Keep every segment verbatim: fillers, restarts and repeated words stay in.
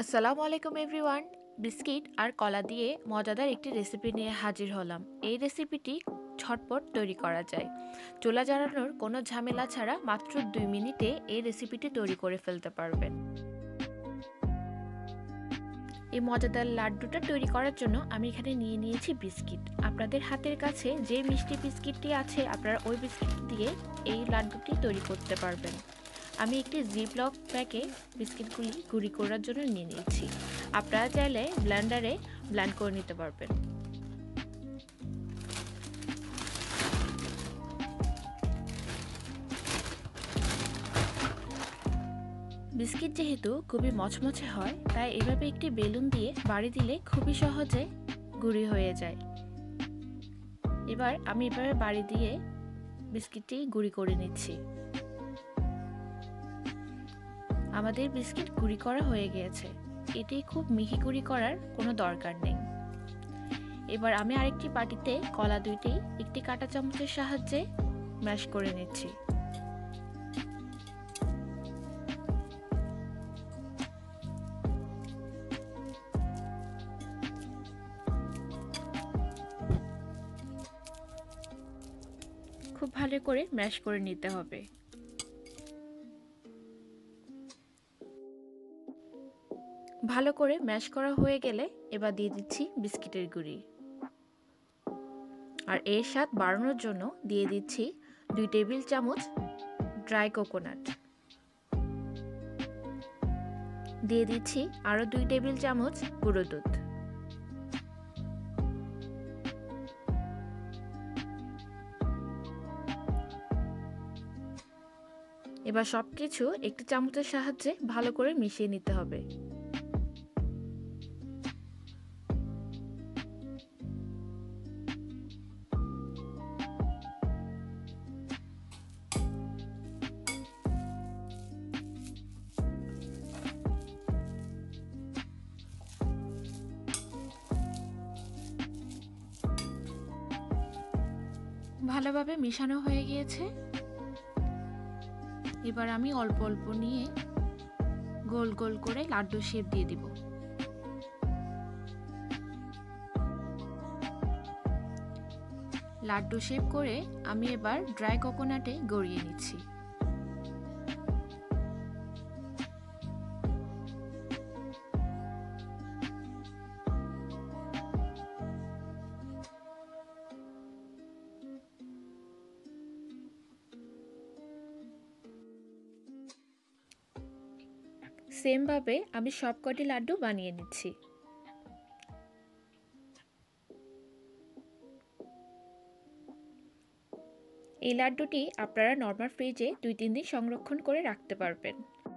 আসসালামু আলাইকুম everyone. Biscuit আর কলা দিয়ে মজাদার একটি রেসিপি নিয়ে হাজির হলাম। এই রেসিপিটি ঝটপট তৈরি করা যায়। চুলা জ্বালানোর কোনো ঝামেলা ছাড়া মাত্র দুই মিনিটে এই রেসিপিটি তৈরি করে ফেলতে পারবেন। এই মজাদার লাড্ডুটা তৈরি করার জন্য আমি এখানে নিয়ে নিয়েছি বিস্কিট। আপনাদের হাতের কাছে যে মিষ্টি বিস্কিটটি আছে আপনারা ওই বিস্কিট দিয়ে এই লাড্ডুটি তৈরি করতে পারবেন। আমি একটি জিপলক প্যাকে বিস্কিটগুলি গুঁড়ি করার জন্য নিয়ে নিয়েছি। আপনারা চাইলে ব্লেন্ডারে ব্লেন্ড করে নিতে পারবেন। বিস্কিট যেহেতু খুবই মচমচে হয় তাই এভাবে একটি বেলুন দিয়ে বাড়ি দিলে খুবই সহজে গুঁড়ি হয়ে যায়। এবার আমি এভাবে বাড়ি দিয়ে বিস্কিটটি গুঁড়ি করে নিচ্ছি। আমাদের বিস্কিট গুঁড়ি করা হয়ে গিয়েছে। এটি খুব মিহি গুঁড়ি করার কোনো দরকার নেই। এবার আমি আরেকটি বাটিতে কলা দুইটি একটি কাঁটা চামচের সাহায্যে ম্যাশ করে নিচ্ছি। খুব ভালো করে ম্যাশ করে নিতে হবে। ভালো করে ম্যাশ করা হয়ে গেলে এবার দিয়ে দিচ্ছি বিস্কিটের গুঁড়ি। আর এর স্বাদ বাড়ানোর জন্য দিয়ে দিচ্ছি দুই টেবিল চামচ ড্রাই কোকোনাট। দিয়ে দিচ্ছি আরও দুই টেবিল চামচ গুঁড়ো দুধ। এবার সবকিছু একটি চামচের সাহায্যে ভালো করে মিশিয়ে নিতে হবে। ভালোভাবে মিশানো হয়ে গিয়েছে। এবার আমি অল্প অল্প নিয়ে গোল গোল করে লাড্ডু শেপ দিয়ে দিব। লাড্ডু শেপ করে আমি এবার ড্রাই কোকোনাটে গড়িয়ে নিচ্ছি। সেম ভাবে আমি সবকটি লাড্ডু বানিয়ে নিচ্ছি। এই লাড্ডুটি আপনারা নরমাল ফ্রিজে দুই তিন দিন সংরক্ষণ করে রাখতে পারবেন।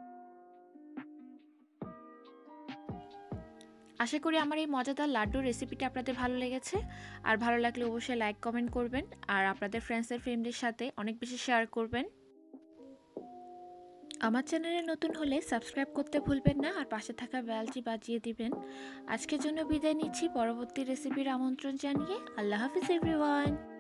আশা করি আমার এই মজাদার লাড্ডু রেসিপিটা আপনাদের ভালো লেগেছে। আর ভালো লাগলে অবশ্যই লাইক কমেন্ট করবেন আর আপনাদের ফ্রেন্ডস এর ফ্যামিলির সাথে অনেক বেশি শেয়ার করবেন। আমার চ্যানেলে নতুন হলে সাবস্ক্রাইব করতে ভুলবেন না আর পাশে থাকা বেলটি বাজিয়ে দিবেন। আজকের জন্য বিদায় নিচ্ছি, পরবর্তী রেসিপির আমন্ত্রণ জানিয়ে। আল্লাহ হাফিজ এভরিওয়ান।